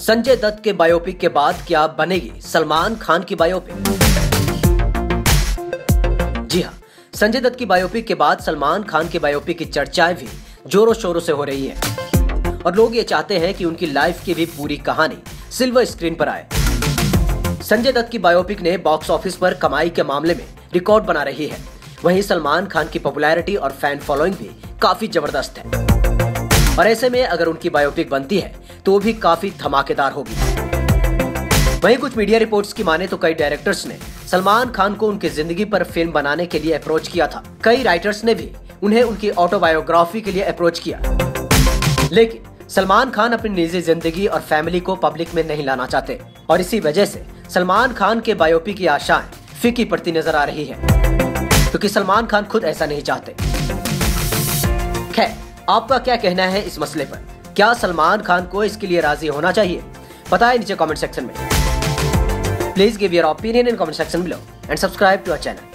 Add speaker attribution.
Speaker 1: संजय दत्त के बायोपिक के बाद क्या बनेगी सलमान खान की बायोपिक? जी हाँ, संजय दत्त की बायोपिक के बाद सलमान खान की बायोपिक की चर्चाएं भी जोरों शोरों से हो रही है और लोग ये चाहते हैं कि उनकी लाइफ की भी पूरी कहानी सिल्वर स्क्रीन पर आए। संजय दत्त की बायोपिक ने बॉक्स ऑफिस पर कमाई के मामले में रिकॉर्ड बना रही है। वहीं सलमान खान की पॉपुलैरिटी और फैन फॉलोइंग भी काफी जबरदस्त है और ऐसे में अगर उनकी बायोपिक बनती है तो भी काफी धमाकेदार होगी। वहीं कुछ मीडिया रिपोर्ट्स की माने तो कई डायरेक्टर्स ने सलमान खान को उनकी जिंदगी पर फिल्म बनाने के लिए अप्रोच किया था। कई राइटर्स ने भी उन्हें उनकी ऑटोबायोग्राफी के लिए अप्रोच किया, लेकिन सलमान खान अपनी निजी जिंदगी और फैमिली को पब्लिक में नहीं लाना चाहते और इसी वजह से सलमान खान के बायोपिक की आशाएं फीकी पड़ती नजर आ रही है, क्योंकि सलमान खान खुद ऐसा नहीं चाहते। खैर, आपका क्या कहना है इस मसले पर? क्या सलमान खान को इसके लिए राजी होना चाहिए? बताएं नीचे कमेंट सेक्शन में। Please give your opinion in comment section below and subscribe to our channel.